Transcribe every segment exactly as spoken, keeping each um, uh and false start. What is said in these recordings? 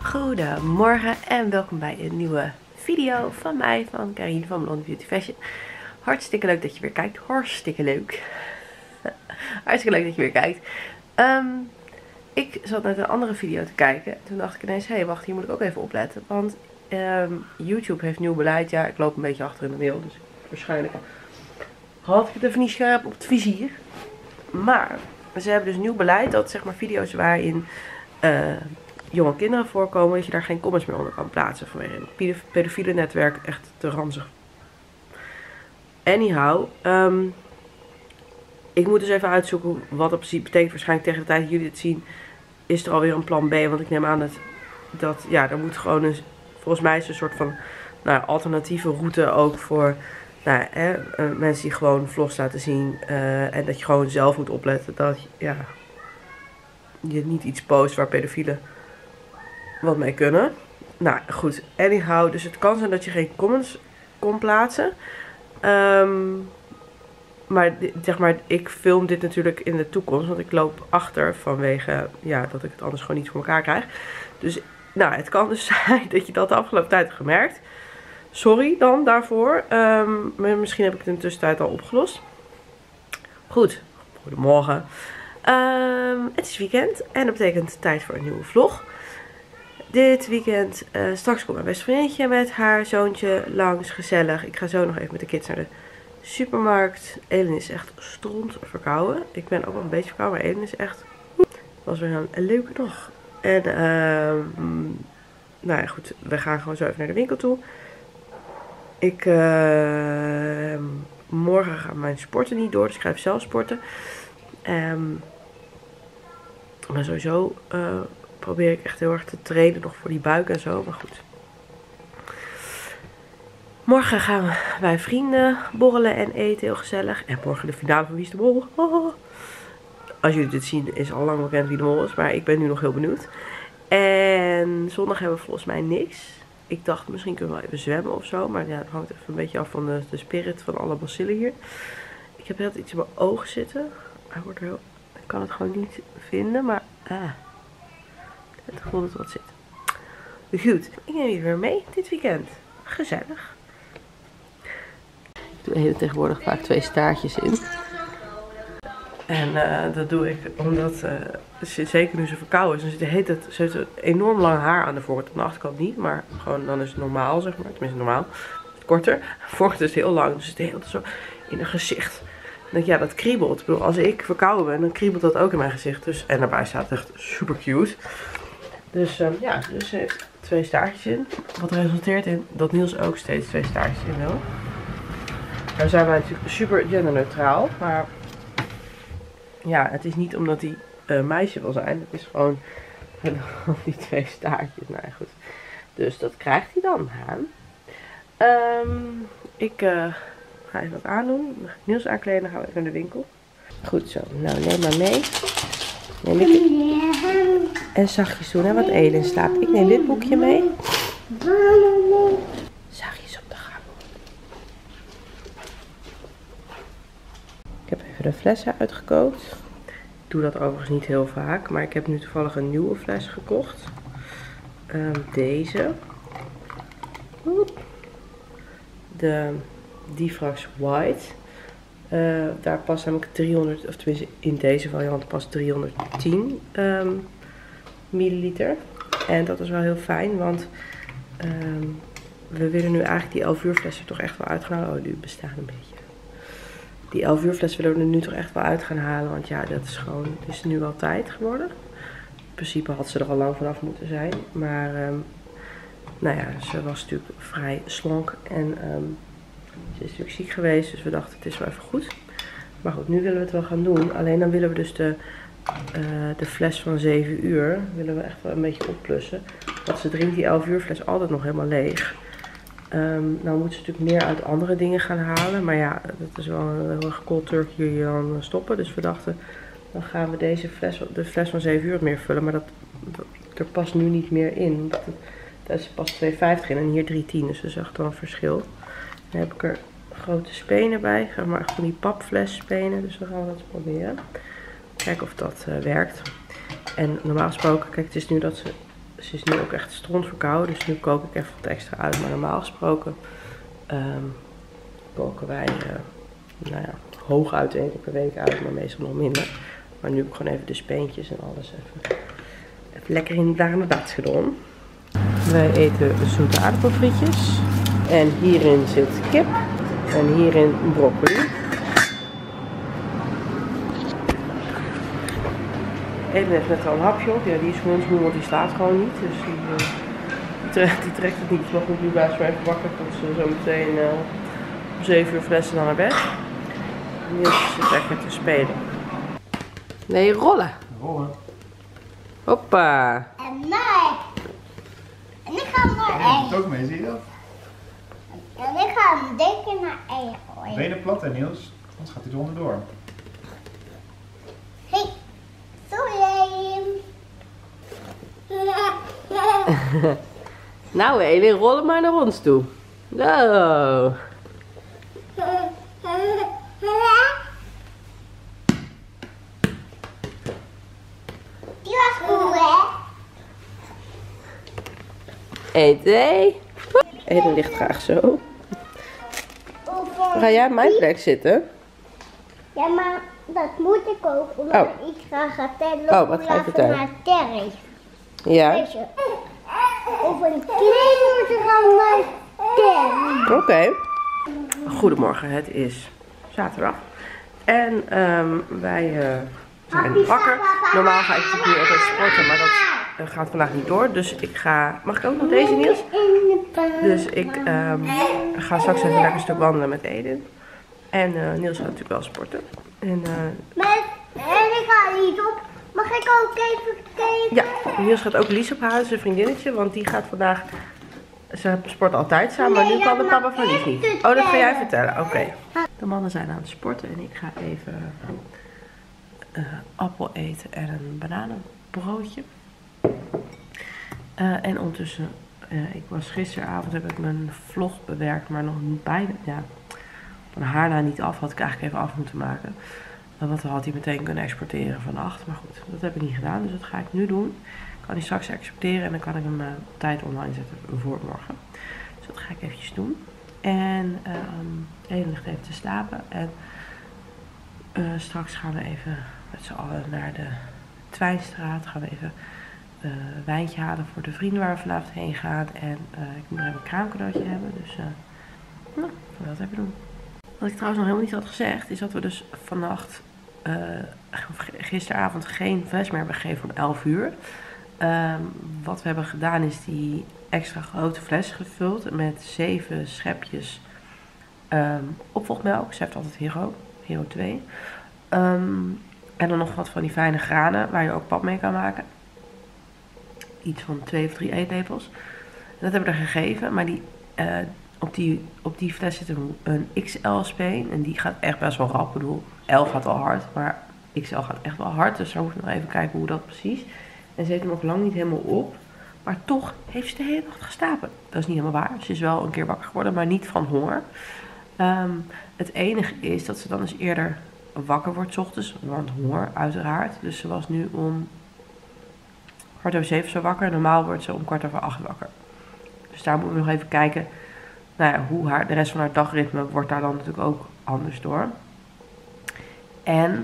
Goedemorgen en welkom bij een nieuwe video van mij, van Karine van Blonde Beauty Fashion. Hartstikke leuk dat je weer kijkt. Hartstikke leuk. Hartstikke leuk dat je weer kijkt. Um, ik zat net een andere video te kijken. Toen dacht ik ineens, hé hey, wacht, hier moet ik ook even opletten. Want um, YouTube heeft nieuw beleid. Ja, ik loop een beetje achter in de mail. Dus waarschijnlijk had ik het even niet scherp op het vizier. Maar ze hebben dus nieuw beleid dat zeg maar video's waarin Uh, jonge kinderen voorkomen, dat je daar geen comments meer onder kan plaatsen vanwege het pedofiele netwerk echt te ranzig. Anyhow, um, ik moet dus even uitzoeken wat dat precies betekent. Waarschijnlijk tegen de tijd dat jullie het zien is er alweer een plan B, want ik neem aan dat, dat ja, er moet gewoon een, volgens mij is een soort van nou, alternatieve route ook voor nou, hè, uh, mensen die gewoon vlogs laten zien uh, en dat je gewoon zelf moet opletten dat ja, je niet iets post waar pedofielen wat mee kunnen. Nou goed, anyhow, dus het kan zijn dat je geen comments kon plaatsen. Um, maar zeg maar, ik film dit natuurlijk in de toekomst, want ik loop achter vanwege ja, dat ik het anders gewoon niet voor elkaar krijg. Dus nou, het kan dus zijn dat je dat de afgelopen tijd hebt gemerkt. Sorry dan daarvoor. Um, misschien heb ik het in de tussentijd al opgelost. Goed, goedemorgen. Um, het is weekend en dat betekent tijd voor een nieuwe vlog. Dit weekend, uh, straks komt mijn beste vriendje met haar zoontje langs, gezellig. Ik ga zo nog even met de kids naar de supermarkt. Elen is echt stront verkouden. Ik ben ook wel een beetje verkouden, maar Elen is echt... Het was weer een, een leuke dag. En, uh, nou ja goed, we gaan gewoon zo even naar de winkel toe. Ik, uh, morgen gaan mijn sporten niet door, dus ik ga even zelf sporten. Um, maar sowieso... Uh, probeer ik echt heel erg te trainen nog voor die buik en zo. Maar goed. Morgen gaan we bij vrienden borrelen en eten. Heel gezellig. En morgen de finale van Wie is de Mol. Oh. Als jullie dit zien is al lang bekend wie de mol is. Maar ik ben nu nog heel benieuwd. En zondag hebben we volgens mij niks. Ik dacht misschien kunnen we wel even zwemmen of zo. Maar ja, dat hangt even een beetje af van de, de spirit van alle bacillen hier. Ik heb heel iets in mijn ogen zitten. Hij wordt heel, ik kan het gewoon niet vinden. Maar... Ah. Het gevoel dat er wat zit. Goed, ik neem je weer mee dit weekend. Gezellig. Ik doe heel tegenwoordig vaak twee staartjes in. En uh, dat doe ik omdat, uh, zeker nu ze verkouden is, dan zit heet het, ze heeft een enorm lang haar aan de voorkant. Aan de achterkant niet, maar gewoon dan is het normaal, zeg maar. Tenminste normaal. Korter. De voorkant is heel lang, dus het is heel zo in een gezicht. En ja, dat kriebelt. Ik bedoel, als ik verkouden ben, dan kriebelt dat ook in mijn gezicht. Dus, en daarbij staat het echt super cute. Dus um, ja, dus ze heeft twee staartjes in. Wat resulteert in dat Niels ook steeds twee staartjes in wil. Nou zijn wij natuurlijk super genderneutraal. Maar ja, het is niet omdat hij een meisje wil zijn. Het is gewoon die twee staartjes. Nou ja, goed. Dus dat krijgt hij dan aan. Um, ik uh, ga even wat aandoen. Dan ga ik Niels aankleden. Dan gaan we even naar de winkel. Goed zo. Nou, neem maar mee. Neem ik het. En zachtjes doen, hè, want Elen slaapt. Ik neem dit boekje mee. Zachtjes op de gang. Ik heb even de flessen uitgekookt. Ik doe dat overigens niet heel vaak, maar ik heb nu toevallig een nieuwe fles gekocht. Um, deze. De Diffrax White. Uh, daar past namelijk driehonderd, of tenminste in deze variant past driehonderdtien um, milliliter. En dat is wel heel fijn, want um, we willen nu eigenlijk die elf uur flessen toch echt wel uit gaan halen. Oh, die bestaan een beetje. Die elf uur flessen willen we er nu toch echt wel uit gaan halen, want ja, dat is gewoon, het is nu al tijd geworden. In principe had ze er al lang vanaf moeten zijn, maar um, nou ja, ze was natuurlijk vrij slank en... Um, Ze is natuurlijk ziek geweest, dus we dachten het is wel even goed. Maar goed, nu willen we het wel gaan doen. Alleen dan willen we dus de, uh, de fles van zeven uur, willen we echt wel een beetje opplussen. Want ze drinkt die elf uur fles altijd nog helemaal leeg. Um, nou moet ze natuurlijk meer uit andere dingen gaan halen. Maar ja, dat is wel een heel erg cold turkey hier dan stoppen. Dus we dachten, dan gaan we deze fles, de fles van zeven uur meer vullen. Maar dat, dat er past nu niet meer in. Dat het, daar is pas twee vijftig in en hier drie tien. Dus dat is echt wel een verschil. Dan heb ik er grote spenen bij. Zeg maar echt van die papfles spenen. Dus dan gaan we dat proberen. Kijken of dat uh, werkt. En normaal gesproken, kijk, het is nu dat ze ze is nu ook echt strontverkouden. Dus nu kook ik even wat extra uit. Maar normaal gesproken um, koken wij uh, nou ja, hooguit één keer per week uit. Maar meestal nog minder. Maar nu heb ik gewoon even de speentjes en alles even, even lekker in de bad gedaan. Wij eten zoete aardappelfrietjes. En hierin zit kip. En hierin broccoli. Eden heeft net al een hapje op. Ja, die is voor ons moe, want die slaapt gewoon niet. Dus die, uh, die, trekt, die trekt het niet. Maar goed, nu blijft ze even wakker tot ze zo meteen uh, om zeven uur flessen dan naar bed. En nu zit ze lekker te spelen. Nee, rollen. Rollen. Hoppa. En mij. En ik ga naar Ja, eigen. ook mee, zie je dat? En ik ga hem denken naar eigen gooien. Benen plat, hè Niels? Anders gaat hij er onderdoor. Hey, sorry. Nou Eden, rollen maar naar ons toe. Zo. Die was cool, hè? één, twee. Eden ligt graag zo. Ga jij op mijn plek zitten? Ja, maar dat moet ik ook, omdat Oh. ik ga gaan tellen Oh, wat ga je vertellen? naar Terry. Ja. Weet je, over een kilometer gaan we naar Terry. Oké. Okay. Goedemorgen, het is zaterdag. En um, wij uh, zijn wakker. Normaal ga ik natuurlijk nu altijd sporten, maar dat uh, gaat vandaag niet door. Dus ik ga... Mag ik ook nog deze, Niels? Dus ik um, ga straks even lekker een stuk wandelen met Eden. En uh, Niels gaat natuurlijk wel sporten. En, uh, Met, en ik ga niet op. Mag ik ook even kijken? ja, Niels gaat ook Lies ophalen, zijn vriendinnetje. Want die gaat vandaag... Ze sporten altijd samen, maar nu kan de papa van Lies niet. Oh, dat ga jij vertellen. Oké. Okay. De mannen zijn aan het sporten en ik ga even uh, appel eten en een bananenbroodje. Uh, en ondertussen, uh, ik was gisteravond, heb ik mijn vlog bewerkt, maar nog bijna, ja, van haar na niet af, had ik eigenlijk even af moeten maken. Uh, want dan had hij meteen kunnen exporteren vannacht. Maar goed, dat heb ik niet gedaan, dus dat ga ik nu doen. Kan hij straks exporteren en dan kan ik hem uh, op tijd online zetten voor morgen. Dus dat ga ik eventjes doen. En um, Eden ligt even te slapen. En uh, straks gaan we even met z'n allen naar de Twijnstraat. Gaan we even uh, een wijntje halen voor de vrienden waar we vanavond heen gaan. En uh, ik moet nog even een kraamcadeautje hebben. Dus uh, nou, gaan we dat even doen. Wat ik trouwens nog helemaal niet had gezegd, is dat we dus vannacht, uh, gisteravond geen fles meer hebben gegeven om elf uur. Um, wat we hebben gedaan is die extra grote fles gevuld met zeven schepjes um, opvolgmelk. Ze heeft altijd Hero, Hero twee. Um, en dan nog wat van die fijne granen waar je ook pap mee kan maken. Iets van twee of drie eetlepels. En dat hebben we er gegeven, maar die, uh, op, die, op die fles zit een, een X L-speen. En die gaat echt best wel rap. Ik bedoel, L gaat al hard, maar X L gaat echt wel hard. Dus daar moeten we nog even kijken hoe dat precies. En ze heeft hem ook lang niet helemaal op. Maar toch heeft ze de hele nacht geslapen. Dat is niet helemaal waar. Ze is wel een keer wakker geworden, maar niet van honger. Um, het enige is dat ze dan eens eerder wakker wordt 's ochtends. Want honger, uiteraard. Dus ze was nu om kwart over zeven zo wakker. Normaal wordt ze om kwart over acht wakker. Dus daar moeten we nog even kijken. Nou ja, hoe haar, de rest van haar dagritme wordt daar dan natuurlijk ook anders door. En...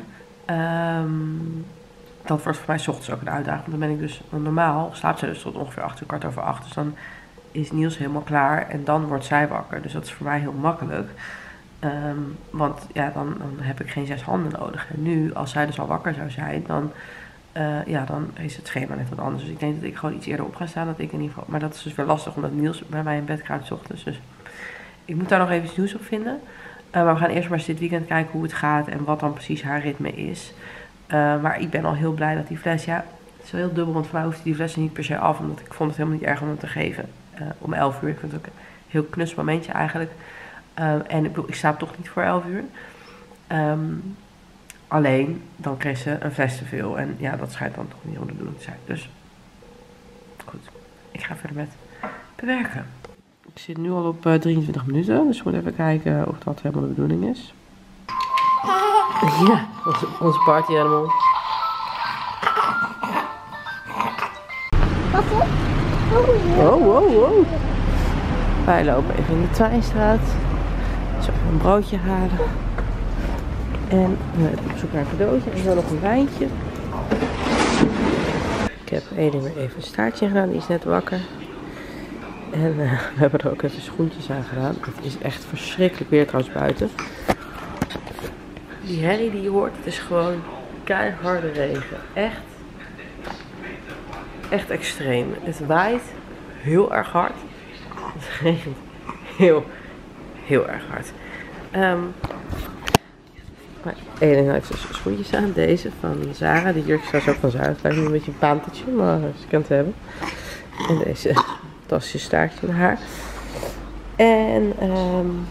Um, dat wordt voor mij 's ochtends ook een uitdaging. Want dan ben ik dus, normaal slaapt zij dus tot ongeveer acht uur, kwart over acht. Dus dan is Niels helemaal klaar en dan wordt zij wakker. Dus dat is voor mij heel makkelijk. Um, want ja, dan, dan heb ik geen zes handen nodig. En nu, als zij dus al wakker zou zijn, dan, uh, ja, dan is het schema net wat anders. Dus ik denk dat ik gewoon iets eerder op ga staan. Dat ik in ieder geval, maar dat is dus weer lastig, omdat Niels bij mij in bed kruipt 's ochtends. Dus ik moet daar nog even iets nieuws op vinden. Uh, maar we gaan eerst maar eens dit weekend kijken hoe het gaat en wat dan precies haar ritme is. Uh, maar ik ben al heel blij dat die fles, ja, het is wel heel dubbel, want voor mij hoeft die fles niet per se af, omdat ik vond het helemaal niet erg om hem te geven. Uh, om elf uur, ik vind het ook een heel knus momentje eigenlijk. Uh, en ik bedoel, ik slaap toch niet voor elf uur. Um, alleen, dan kreeg ze een fles te veel en ja, dat schijnt dan toch niet om de bedoeling te zijn. Dus, goed, ik ga verder met bewerken. Ik zit nu al op uh, drieëntwintig minuten, dus we moeten even kijken of dat helemaal de bedoeling is. Ja, onze, onze party animal. Pas op. Oh, Wow, wow, wow. Wij lopen even in de Twijnstraat. Zo even een broodje halen. En we zijn op zoek naar een cadeautje. En zo nog een wijntje. Ik heb Edin weer even een staartje gedaan. Die is net wakker. En uh, we hebben er ook even schoentjes aan gedaan. Het is echt verschrikkelijk weer trouwens buiten. Die herrie die je hoort, het is gewoon keiharde regen. Echt. Echt extreem. Het waait heel erg hard. Het regent heel, heel erg hard. Um, maar Edin heeft dus schoentjes aan. Deze van Zara. Die jurk is trouwens ook van Zara. Het lijkt nu een beetje een paantetje, maar ze kan het hebben. En deze fantastische staartje in haar. En um,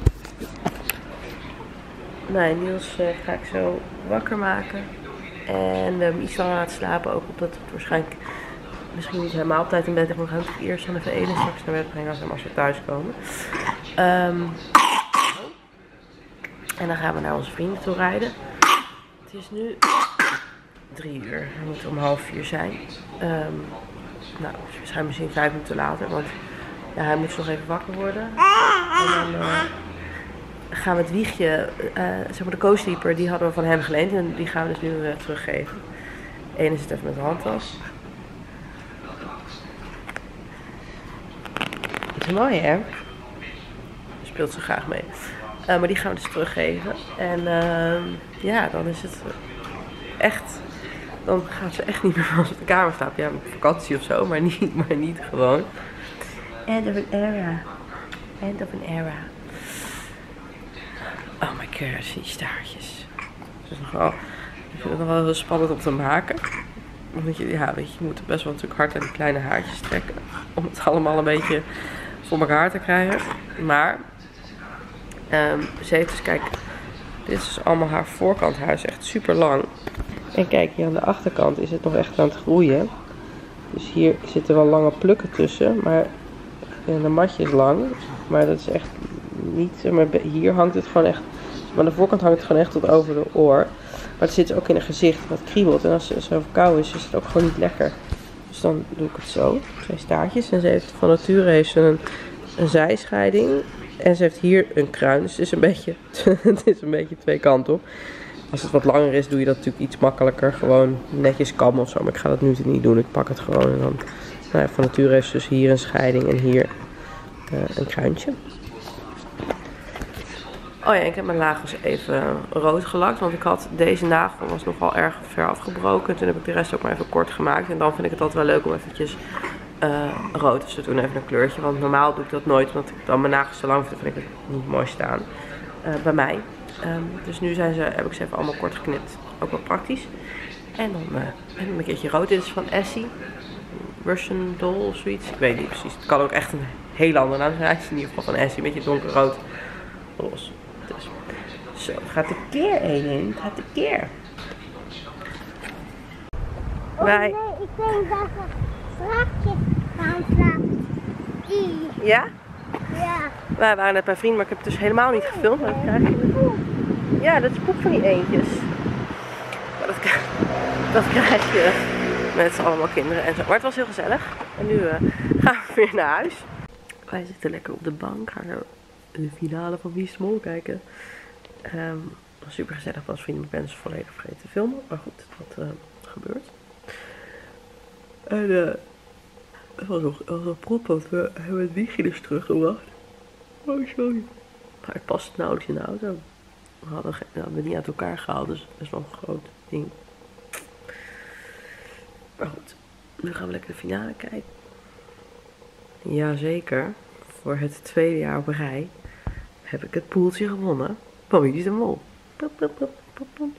nee, Niels uh, ga ik zo wakker maken. En we hebben iets langer laten slapen. Ook omdat het waarschijnlijk misschien niet helemaal op tijd in bed ligt. We gaan natuurlijk eerst dan even Edin straks naar bed brengen als, als we thuis komen. Um, en dan gaan we naar onze vrienden toe rijden. Het is nu drie uur. We moeten om half vier zijn. Um, nou, we zijn misschien vijf minuten later. Want ja, hij moet nog even wakker worden. En dan uh, gaan we het wiegje, uh, zeg maar de co-sleeper, die hadden we van hem geleend. En die gaan we dus nu uh, teruggeven. Eén zit even met de handtas. Het is mooi, hè? Speelt ze graag mee. Uh, maar die gaan we dus teruggeven. En uh, ja, dan is het echt... Dan gaat ze echt niet meer van de kamer slapen. Ja, op vakantie of zo, maar niet, maar niet gewoon. End of an era. End of an era. Oh my gosh, die staartjes. Het is nogal, ik vind het nog wel heel spannend om te maken. Want je, ja, weet je, je moet best wel natuurlijk hard aan die kleine haartjes trekken. Om het allemaal een beetje voor elkaar te krijgen. Maar um, ze heeft dus, kijk, dit is dus allemaal haar voorkant. Haar is echt super lang. En kijk, hier aan de achterkant is het nog echt aan het groeien. Dus hier zitten wel lange plukken tussen. Maar de matje is lang. Maar dat is echt niet... Maar hier hangt het gewoon echt... Maar aan de voorkant hangt het gewoon echt tot over de oor. Maar het zit ook in een gezicht wat kriebelt. En als ze zo koud is, is het ook gewoon niet lekker. Dus dan doe ik het zo. Twee staartjes. En ze heeft van nature heeft ze een, een zijscheiding. En ze heeft hier een kruin. Dus het is een beetje, het is een beetje twee kanten op. Als het wat langer is, doe je dat natuurlijk iets makkelijker. Gewoon netjes kammen of zo. Maar ik ga dat nu niet doen. Ik pak het gewoon. En dan, nou ja, van nature heeft ze dus hier een scheiding en hier uh, een kruintje. Oh ja, ik heb mijn nagels even rood gelakt. Want ik had deze nagel was nogal erg ver afgebroken. Toen heb ik de rest ook maar even kort gemaakt. En dan vind ik het altijd wel leuk om eventjes uh, rood dus te doen. Even een kleurtje. Want normaal doe ik dat nooit. Want ik dan mijn nagels te lang vind, vind ik het niet mooi staan. Uh, bij mij. Um, dus nu zijn ze, heb ik ze even allemaal kort geknipt. Ook wel praktisch. En dan uh, heb ik een keertje rood. Dit is van Essie. Russian Doll of zoiets. Ik weet niet precies. Het kan ook echt een hele andere naam zijn. Hij is in ieder geval van Essie. Een beetje donkerrood. Roze. Dus. Zo, het gaat de keer Edin. Het gaat de keer. Oh, Wij... nee, ik denk dat we strakjes gaan slapen. Ja? Ja. Wij waren net bij vrienden, maar ik heb het dus helemaal niet gefilmd. Maar dat krijg je... Ja, dat is poep van die eendjes. Maar dat, dat krijg je met z'n allemaal kinderen en zo. Maar het was heel gezellig. En nu uh, gaan we weer naar huis. Wij zitten lekker op de bank. Gaan we de finale van Wie is de Mol kijken. Um, het was super gezellig. Als vrienden met mensen volledig vergeten te filmen. Maar goed, dat uh, gebeurt. En uh, het was nog wel prop, want we hebben het wiegje dus teruggebracht. Oh, sorry. Maar het past nauwelijks in de auto. We hadden, we hadden het niet uit elkaar gehaald, dus dat is wel een groot ding. Maar goed, nu gaan we lekker de finale kijken. Jazeker, voor het tweede jaar op rij heb ik het poeltje gewonnen van Wie is de Mol. Pop, pop, pop, pop, pop.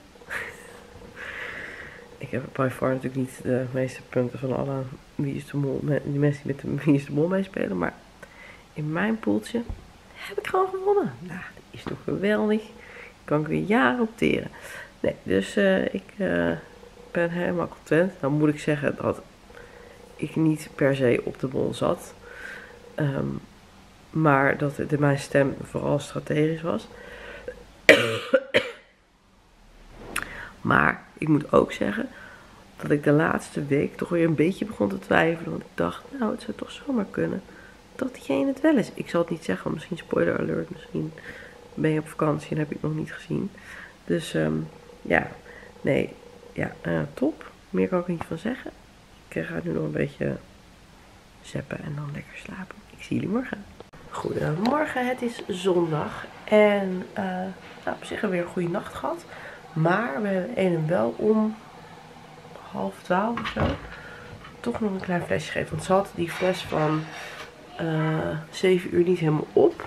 Ik heb by far natuurlijk niet de meeste punten van alle Wie is de Mol, die mensen die met de Wie is de Mol meespelen, maar in mijn poeltje heb ik gewoon gewonnen. Nou, dat is toch geweldig. Kan ik weer jaren opteren. Nee, dus uh, ik uh, ben helemaal content. Dan moet ik zeggen dat ik niet per se op de mol zat. Um, maar dat de, mijn stem vooral strategisch was. Maar ik moet ook zeggen dat ik de laatste week toch weer een beetje begon te twijfelen. Want ik dacht, nou, het zou toch zomaar kunnen dat diegene het wel is. Ik zal het niet zeggen, want misschien spoiler alert. Misschien ben je op vakantie en heb je het nog niet gezien. Dus um, ja, nee, ja, uh, top. Meer kan ik er niet van zeggen. Ik ga nu nog een beetje zappen en dan lekker slapen. Ik zie jullie morgen. Goedemorgen, het is zondag. En uh, nou, op zich hebben we weer een goede nacht gehad. Maar we hebben Eden wel om half twaalf of zo toch nog een klein flesje gegeven. Want ze had die fles van uh, zeven uur niet helemaal op.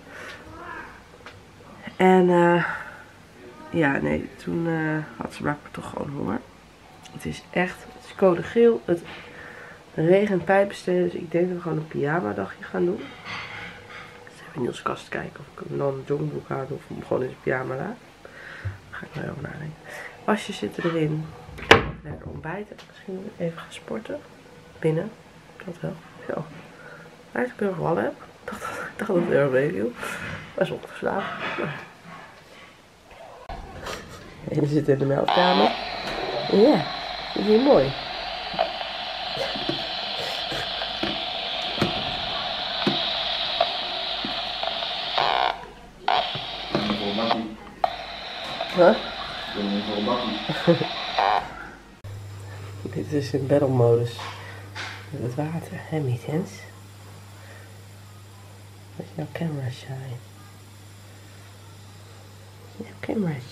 En uh, ja, nee, toen uh, had ze blijkbaar toch gewoon honger. Het is echt, het is code geel. Het regent pijpenstelen, dus ik denk dat we gewoon een pyjama dagje gaan doen. Dus even in Niels' kast kijken of ik hem dan een joggingbroek aan of hem gewoon in zijn pyjama laat. Daar ga ik wel over nadenken. Wasjes zitten erin. Lekker ontbijten. Misschien even gaan sporten. Binnen. Dat wel. Zo. Maar ik heel gevallen heb. Ik dacht, ik dacht dat het heel erg meeviel. Maar is opgeslapen. En we zitten in de meldkamer. Ja, dat is hier mooi. Huh? Dit is in battle modus. Met het water, hè, Mietens? Wat is jouw camera shy? Jouw camera shy.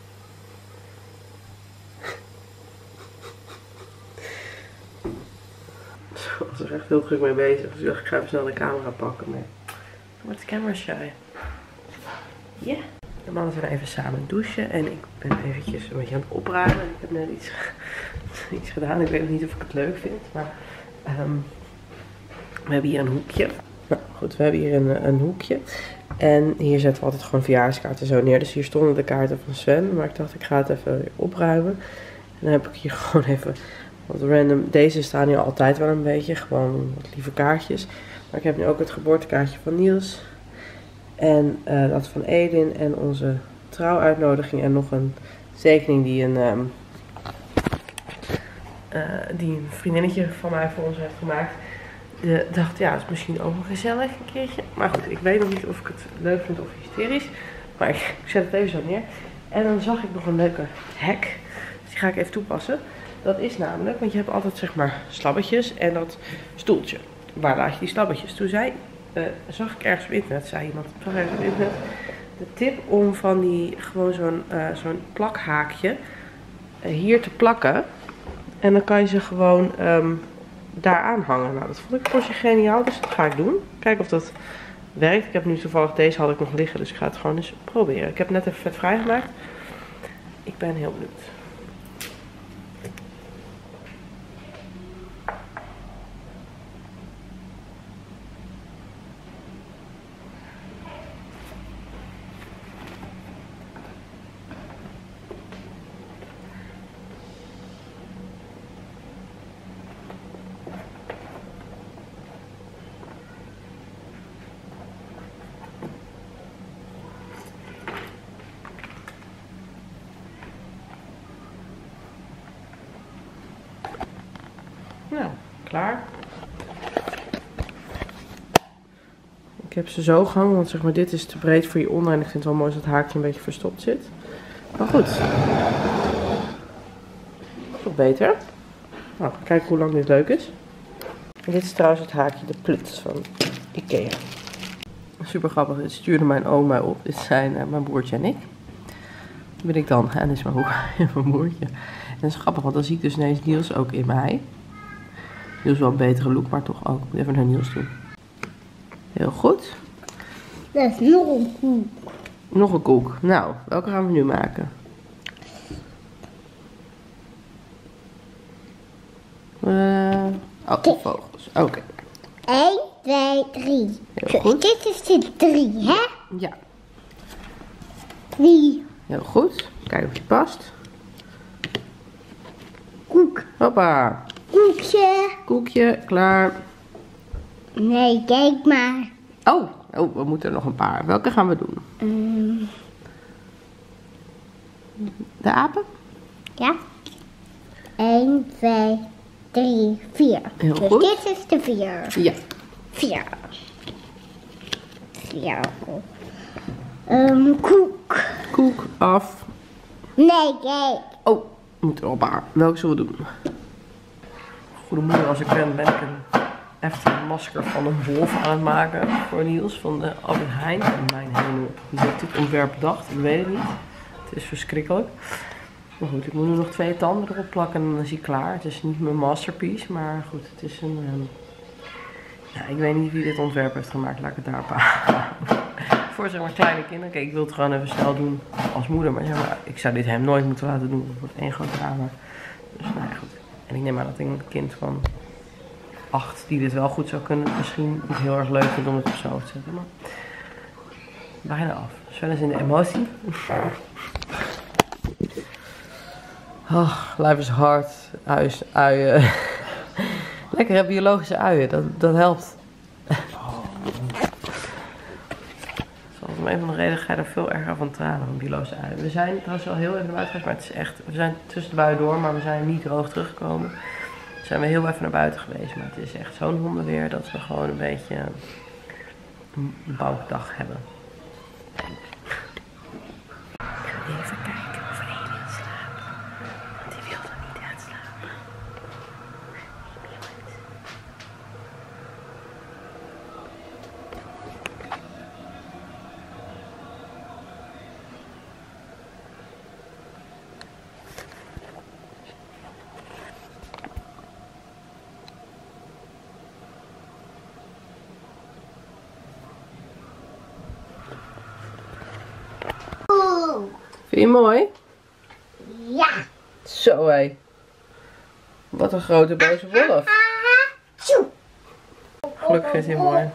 Ze was er echt heel druk mee bezig. Dus ik dacht, ik ga even snel de camera pakken. Maar wat is camera shy? Ja. Yeah. De mannen zijn even samen douchen en ik ben eventjes een beetje aan het opruimen. Ik heb net iets, iets gedaan. Ik weet niet of ik het leuk vind, maar um, we hebben hier een hoekje. Nou goed, we hebben hier een, een hoekje. En hier zetten we altijd gewoon verjaardagskaarten zo neer. Dus hier stonden de kaarten van Sven, maar ik dacht ik ga het even weer opruimen. En dan heb ik hier gewoon even wat random. Deze staan hier altijd wel een beetje, gewoon wat lieve kaartjes. Maar ik heb nu ook het geboortekaartje van Niels. En uh, dat van Edin en onze trouwuitnodiging en nog een tekening die een, um, uh, die een vriendinnetje van mij voor ons heeft gemaakt. Ik dacht, ja, het is misschien ook wel gezellig een keertje. Maar goed, ik weet nog niet of ik het leuk vind of hysterisch. Maar ik, ik zet het even zo neer. En dan zag ik nog een leuke hack. Dus die ga ik even toepassen. Dat is namelijk, want je hebt altijd zeg maar slabbetjes en dat stoeltje. Waar laat je die slabbetjes? Toen zei Uh, zag ik ergens op internet, zei iemand, zag ergens op internet, de tip om van die, gewoon zo'n uh, zo'n plakhaakje uh, hier te plakken. En dan kan je ze gewoon um, daar aanhangen. Nou, dat vond ik voor zich geniaal, dus dat ga ik doen. Kijken of dat werkt. Ik heb nu toevallig deze had ik nog liggen, dus ik ga het gewoon eens proberen. Ik heb het net even vet vrijgemaakt. Ik ben heel benieuwd. Nou, klaar. Ik heb ze zo gehangen, want zeg maar dit is te breed voor je onder. En ik vind het wel mooi als het haakje een beetje verstopt zit. Maar goed. Nog beter. Nou, kijken hoe lang dit leuk is. En dit is trouwens het haakje, de Pluts van Ikea. Super grappig, dit stuurde mijn oom mij op. Dit zijn uh, mijn broertje en ik. Dat ben ik dan. En dit is mijn, mijn broertje. En dat is grappig, want dan zie ik dus ineens Niels ook in mij. Niels wel een betere look, maar toch ook. Ik moet even naar Niels doen. Heel goed. Dat is nog een koek. Nog een koek. Nou, welke gaan we nu maken? Uh, oh, de vogels. Oké. Okay. één, twee, drie. Heel goed. Dit is de drie, hè? Ja. Drie. Heel goed. Kijken of die past. Koek. Hoppa. Koekje. Koekje, klaar. Nee, kijk maar. Oh, oh, we moeten er nog een paar. Welke gaan we doen? Um. De apen? Ja. één, twee, drie, vier. Heel dus goed. dit is de vier. Ja. Vier. Vier. Um, koek. Koek af. Nee, kijk. Oh, we moeten er op haar. Welke zullen we doen? Goedemorgen, als ik ben, ben ik een Efteling masker van een wolf aan het maken voor Niels van de Albert Heijn. En mijn hemel, wie heeft dit ontwerp bedacht? Ik weet het niet. Het is verschrikkelijk. Maar goed, ik moet nu nog twee tanden erop plakken en dan is hij klaar. Het is niet mijn masterpiece, maar goed, het is een... Um... Ja, ik weet niet wie dit ontwerp heeft gemaakt, laat ik het daarop houden. Voor zeg maar kleine kinderen. Kijk, ik wil het gewoon even snel doen als moeder, maar, ja, maar ik zou dit hem nooit moeten laten doen. Het wordt één groot drama. Dus nou ja, goed. En ik neem aan dat een kind van acht die dit wel goed zou kunnen, misschien niet heel erg leuk vindt om het op zijn hoofd te zetten. Maar bijna af. Sven is in de emotie. Oh, life is hard. Uis, uien. Lekker hè, biologische uien. Dat, dat helpt. Om een van de redenen ga je er veel erger van tranen van biologische uien. We zijn trouwens wel heel even naar buiten geweest, maar het is echt... We zijn tussen de buien door, maar we zijn niet droog teruggekomen. We zijn we heel even naar buiten geweest, maar het is echt zo'n hondenweer dat we gewoon een beetje een bankdag hebben. Even kijken of Elian slaapt, want die wil er niet echt slapen. Vind je mooi? Ja. Zo hé. Wat een grote boze wolf. Tjoe. Gelukkig is hij mooi.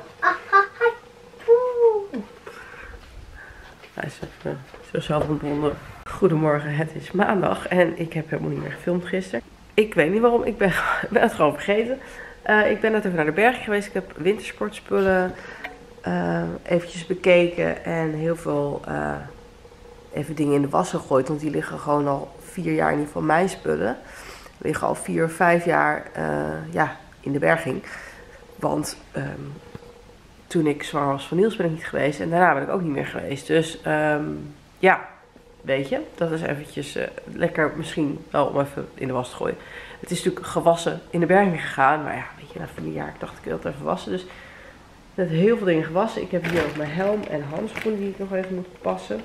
Hij is even zo zelf ontbonden. Goedemorgen, het is maandag en ik heb helemaal niet meer gefilmd gisteren. Ik weet niet waarom, ik ben, ben het gewoon vergeten. Uh, ik ben net even naar de berg geweest. Ik heb wintersportspullen uh, eventjes bekeken en heel veel... Uh, even dingen in de was gegooid, want die liggen gewoon al vier jaar, in ieder geval mijn spullen. Die liggen al vier of vijf jaar uh, ja, in de berging. Want um, toen ik zwanger was van Niels ben ik niet geweest en daarna ben ik ook niet meer geweest. Dus um, ja, weet je, dat is eventjes uh, lekker misschien wel om even in de was te gooien. Het is natuurlijk gewassen in de berging gegaan, maar ja, weet je, na vier jaar dacht ik wil het even wassen. Dus ik heb heel veel dingen gewassen. Ik heb hier ook mijn helm en handschoenen die ik nog even moet passen.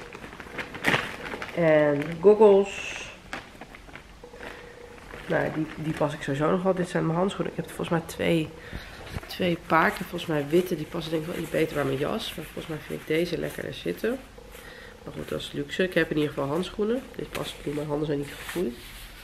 En goggles. Nou, die, die pas ik sowieso nog wel. Dit zijn mijn handschoenen. Ik heb er volgens mij twee, twee paar. Ik heb volgens mij witte. Die passen denk ik wel iets beter bij mijn jas. Maar volgens mij vind ik deze lekkerder zitten. Maar goed, dat is luxe. Ik heb in ieder geval handschoenen. Dit past nu. Mijn handen zijn niet gegroeid.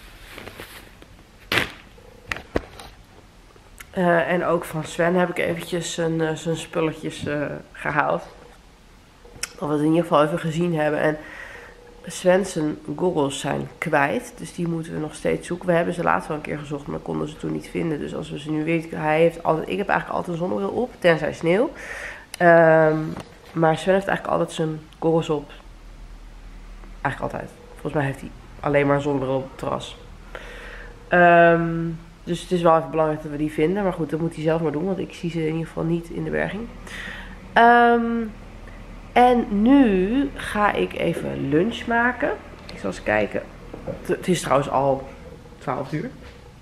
Uh, en ook van Sven heb ik eventjes zijn, uh, zijn spulletjes uh, gehaald. Dat we het in ieder geval even gezien hebben. En Sven's goggles zijn kwijt, dus die moeten we nog steeds zoeken. We hebben ze laatst wel een keer gezocht, maar konden ze toen niet vinden. Dus als we ze nu weer... Hij heeft altijd, ik heb eigenlijk altijd een zonnebril op, tenzij sneeuw. Um, maar Sven heeft eigenlijk altijd zijn goggles op. Eigenlijk altijd. Volgens mij heeft hij alleen maar een zonnebril op het terras. Um, dus het is wel even belangrijk dat we die vinden. Maar goed, dat moet hij zelf maar doen, want ik zie ze in ieder geval niet in de berging. Um, En nu ga ik even lunch maken. Ik zal eens kijken. Het is trouwens al twaalf uur.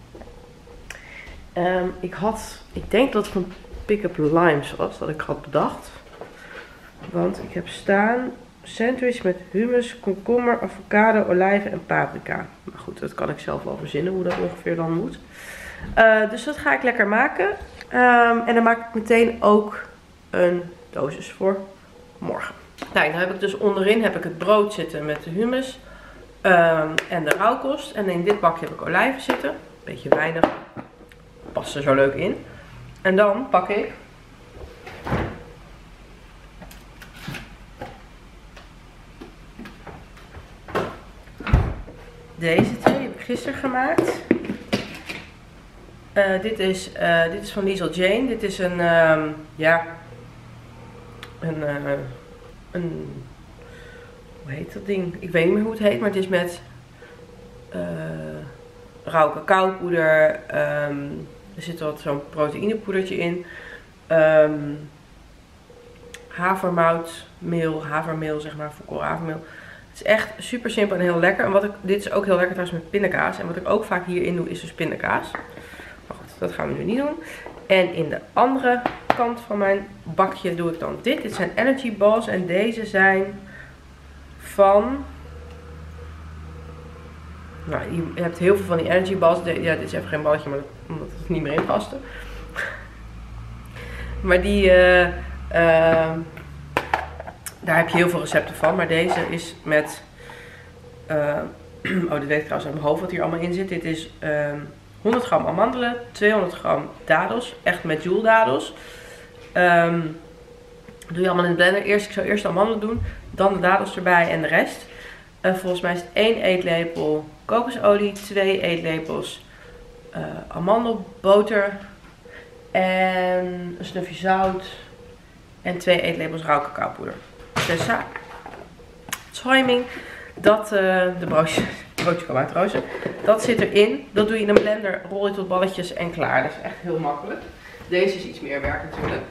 Um, ik had, ik denk dat het van Pick-up Limes was, dat ik had bedacht. Want ik heb staan sandwich met hummus, komkommer, avocado, olijven en paprika. Maar goed, dat kan ik zelf wel verzinnen hoe dat ongeveer dan moet. Uh, dus dat ga ik lekker maken. Um, en dan maak ik meteen ook een dosis voor morgen. Nou, dan heb ik dus onderin heb ik het brood zitten met de hummus um, en de rauwkost. En in dit bakje heb ik olijven zitten. Beetje weinig. Past er zo leuk in. En dan pak ik deze twee. Die heb ik gisteren gemaakt. Uh, dit, is, uh, dit is van Liesel Jane. Dit is een, um, ja, een... Uh, Een, hoe heet dat ding? Ik weet niet meer hoe het heet, maar het is met uh, rauw cacaopoeder. Um, er zit wat zo'n proteïnepoedertje in. Um, havermoutmeel, havermeel zeg maar, volkoren havermeel. Het is echt super simpel en heel lekker. En wat ik, dit is ook heel lekker trouwens met pindakaas. En wat ik ook vaak hierin doe is dus pindakaas. Maar goed, dat gaan we nu niet doen. En in de andere kant van mijn bakje doe ik dan dit. Dit zijn energy balls en deze zijn van... Nou, je hebt heel veel van die energy balls. Ja, dit is even geen balletje, maar omdat het niet meer in paste. Maar die... Uh, uh, daar heb je heel veel recepten van. Maar deze is met... Uh, oh, dit weet ik trouwens uit mijn hoofd wat hier allemaal in zit. Dit is uh, honderd gram amandelen, tweehonderd gram dadels. Echt met Joule dadels. Um, doe je allemaal in de blender. Eerst, ik zou eerst de amandelen doen. Dan de dadels erbij en de rest. Uh, volgens mij is het één eetlepel kokosolie. twee eetlepels uh, amandelboter. En een snufje zout. En twee eetlepels rauw cacaopoeder. Tessa. Timing. Dat, uh, de broodje, broodje kwam uit rozen. Dat zit erin. Dat doe je in een blender. Rol je tot balletjes en klaar. Dat is echt heel makkelijk. Deze is iets meer werk natuurlijk.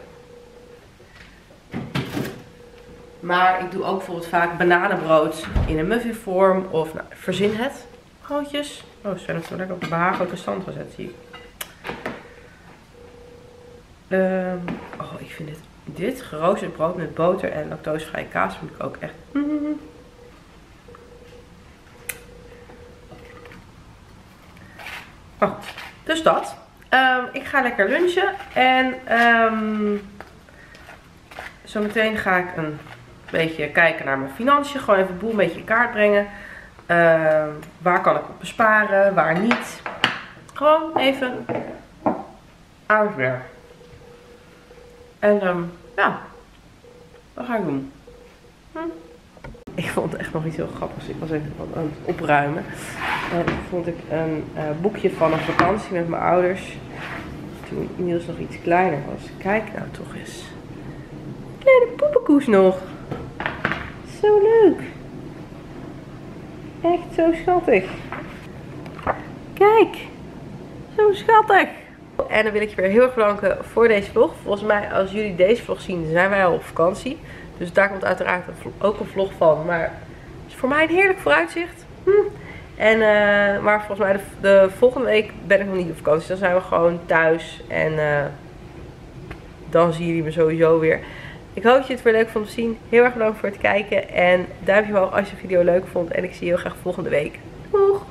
Maar ik doe ook bijvoorbeeld vaak bananenbrood in een muffinvorm. Of nou, verzin het. Broodjes. Oh, ze zijn nog zo lekker op een behagelijke stand gezet, zie ik. Um, oh, ik vind dit, dit geroosterd brood met boter en lactosevrije kaas vind ik ook echt... Mm. Oh, dus dat. Um, ik ga lekker lunchen. En um, zometeen ga ik een beetje kijken naar mijn financiën. Gewoon even de boel een beetje in kaart brengen. Um, waar kan ik op besparen, waar niet. Gewoon even aan het werk. En um, ja, dat ga ik doen. Hm. Ik vond echt nog iets heel grappigs. Ik was even aan het opruimen. En toen vond ik een uh, boekje van een vakantie met mijn ouders. Toen Niels nog iets kleiner was. Kijk nou toch eens. Kleine poepenkoes nog. Zo leuk. Echt zo schattig. Kijk. Zo schattig. En dan wil ik je weer heel erg bedanken voor deze vlog. Volgens mij als jullie deze vlog zien zijn wij al op vakantie. Dus daar komt uiteraard ook een vlog van. Maar het is voor mij een heerlijk vooruitzicht. Hm. En, uh, maar volgens mij de, de volgende week ben ik nog niet op vakantie. Dan zijn we gewoon thuis. En uh, dan zien jullie me sowieso weer. Ik hoop dat je het weer leuk vond te zien. Heel erg bedankt voor het kijken. En duimpje omhoog als je de video leuk vond. En ik zie je heel graag volgende week. Doeg!